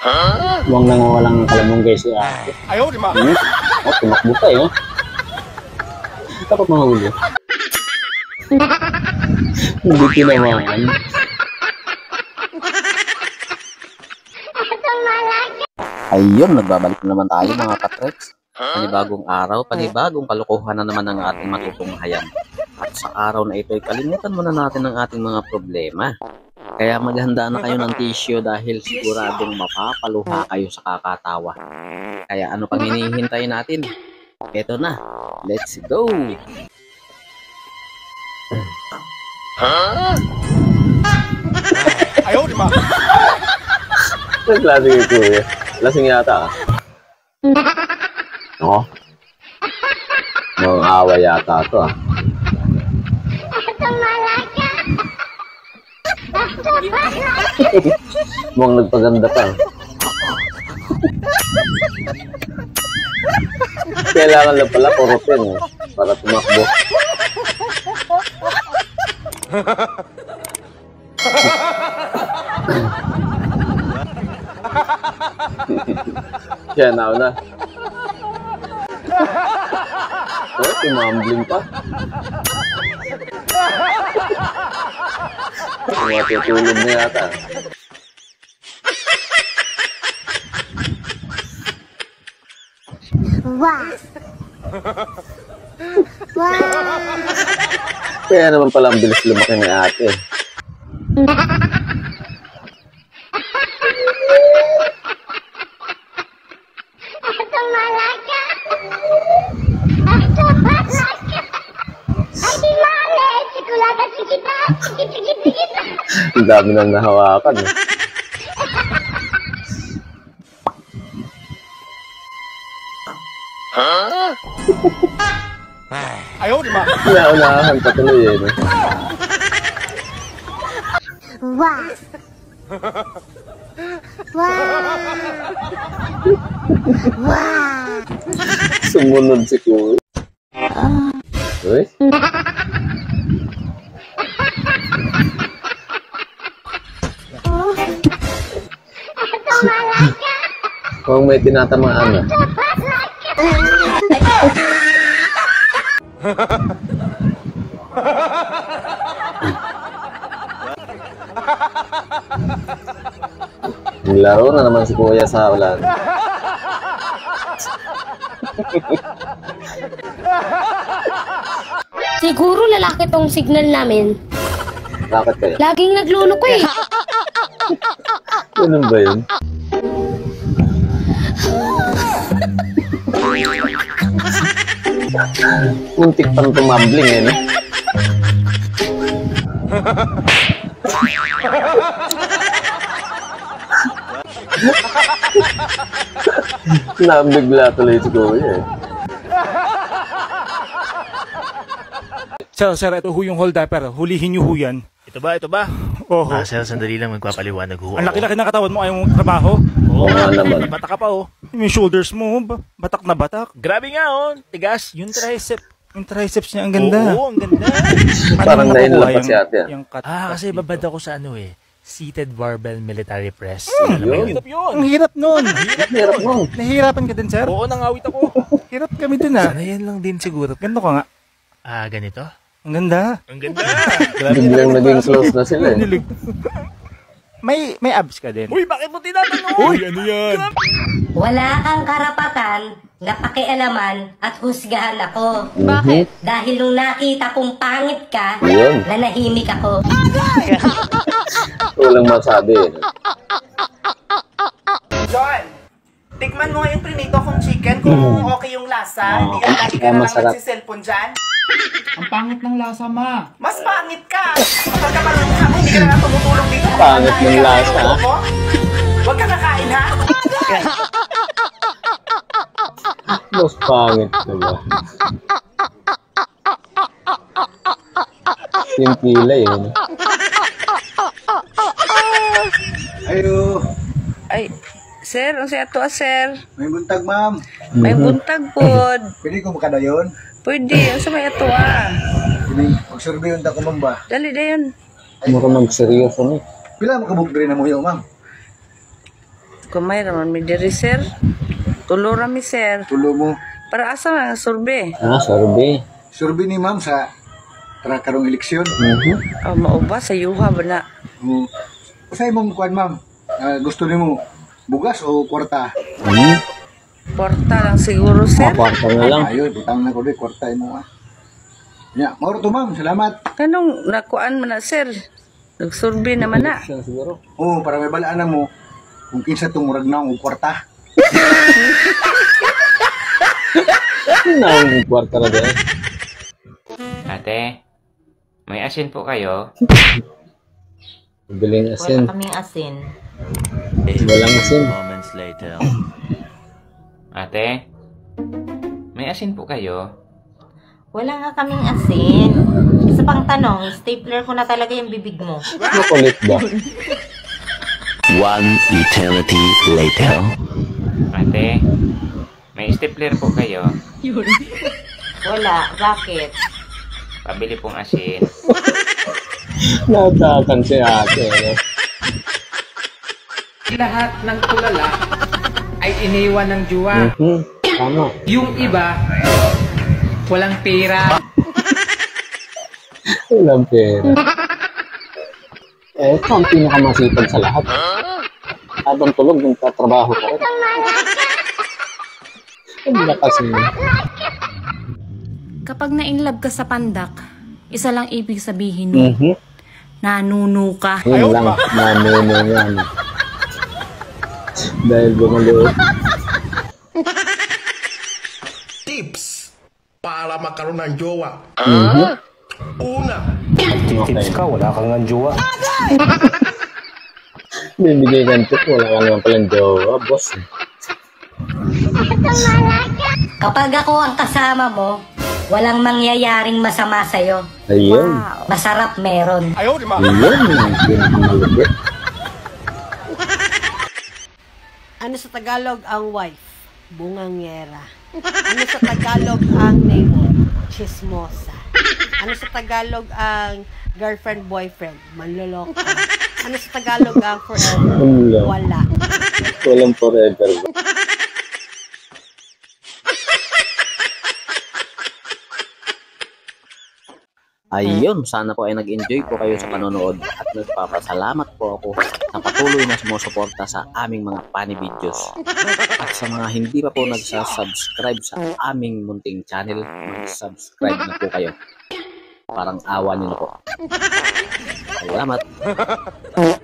Huwag nangawalang kalamong guys si ate. Ayaw, di ba? Oh, tumakbo pa eh. Takot mahuli. Hindi tinamaan. Ayun, nagbabalik na naman tayo mga katreks. Panibagong araw, panibagong kalokohan na naman ang ating matutunghayan. At sa araw na ito ay kalimutan muna natin ang ating mga problema. Kaya maghanda na kayo ng tissue dahil siguradong mapapaluha kayo sa kakatawa. Kaya ano pang hinihintay natin? Eto na, let's go! Ayaw, di ba? Ang klase ko kuya. Lasing yata ah. Ako? Mga awa yata ito ah. Mukhang nagpaganda pa. Kailangan lang pala korupin eh, para tumakbo. Yan, na. Oh, tumambling pa. Matutulog na yata. Wow! Wow! Kaya naman pala ang bilis lumaki ni ate. Ang dami nang nahawakan eh. Ayaw, di ba? Naunahan pa tuloy eh. No? Wow! Wow! Wow! Sumunod si Kuya. Uy? Kung may tinatamaan na. Laro na naman si Kuya sa ulan. Siguro lalaki tong signal namin. Bakit kaya? Laging nagluloko eh. Ganun ba yun? Muntik pang tumambling eh, no? Nabigla tuloy si Kuya eh. Sir, ito ho yung hold upper. Hulihin niyo ho yan. Ito ba? Oho. Sir, sandali lang, magpapaliwanag ho. Ang laki-laki ng katawan mo, ayaw mong trabaho. Oo nga naman. Batak ka pa, oh. Yung shoulders mo, batak na batak. Grabe nga, oh. Tigas. Yung triceps niya, ang ganda. Oo, ang ganda. Parang nakukuha nainlapas si ate. yung cut? Kasi babad ako sa seated barbell military press. Yun. Hirap yun. Ang hirap nun. Hirap mo. Nahihirapan ka din, sir? Oo, nangawit ako. Hirap kami din, ah. Sana yan lang din siguro. Ganito ka nga. Ganito? Ang ganda. Ang ganda. Biglang naging close na sila eh. Nilig. May abs ka din. Uy, bakit mo tinatanong? Uy, ano yan? Wala kang karapatan na pakialaman at husgahan ako. Bakit? Dahil nung nakita kong pangit ka, Yun. nanahimik ako. Walang masabi eh. John, tikman mo nga yung prinito kong chicken kung okay yung lasa. Hindi ka lagi ka na lang masarap. nagsiselfon dyan. Ang pangit ng lasa, ma. Mas pangit ka. Kapag ka marunong ka, hindi ka na lang tumutulong dito. Pangit ng lasa. Huwag ka kakain, ha? Mas pangit diba? Yung kilay eh. No? Ayo, Ay, sir, ang siya to, sir. may buntag ma'am. May buntag pod. Pwede ko makadayon? Pwede, ang sa may ato Pwede, mag-survey yun ko ma'am ba? Dali dayon. Mukhang magseryoso na eh. Pila makabugdre na mo yun ma'am? Kumay raman mi diri, sir. Tulo rami, sir. Tulo mo. Para asa nga survey? Survey. Survey ni ma'am sa karong eleksyon. Oh, mauba sa yuha ba na? Usay mong kuan ma'am. Gusto nimo bugas o kwarta? Porta lang siguro, sir. Kwarta na lang. Ayun, butang na ko di kwarta imo ah. Ya, mauro to ma'am. Salamat. Kanong nakuan man na, sir? Nag-survey naman na. Oh, para may balaan na mo kung kinsa tong murag na og kwarta. Nang kwarta na din. Ate, may asin po kayo? Biling asin. kaming asin. Walang asin. Moments later. Ate, may asin po kayo? Wala nga kaming asin. Isa pang tanong, stapler ko na talaga yung bibig mo. Makulit ba? One eternity later. Ate, may stapler po kayo? Wala, bakit? Pabili pong asin. Natakan si ate. No? Lahat ng tulala ay iniwan ng juwa. Tama. Yung iba, walang pera. Walang pera. Ito ang pinakamasipag sa lahat. Habang tulog, nagtatrabaho ka rin. Ang lakas niya. Kapag na-inlove ka sa pandak, isa lang ibig sabihin mo, nanuno ka. Yun lang, nanuno yan. Dahil bumalo. Tips para magkaroon ng jowa. Una, Tips ka, wala kang nga jowa. bibigay kang tip, wala ka naman palang jowa, boss. Kapag ako ang kasama mo, walang mangyayaring masama sa'yo. Ayun. Masarap meron. Ayun, yung pinakamalupit. Ano sa Tagalog ang wife? Bungangera. Ano sa Tagalog ang neighbor? Chismosa. Ano sa Tagalog ang girlfriend-boyfriend? Manloloko. Ano sa Tagalog ang forever? Wala. Walang forever. Ayun, sana po ay nag-enjoy po kayo sa panonood at nagpapasalamat po ako sa patuloy na sumusuporta sa aming mga funny videos. At sa mga hindi pa po nagsasubscribe sa aming munting channel, mag-subscribe na po kayo. Parang awa niyo na po. Salamat!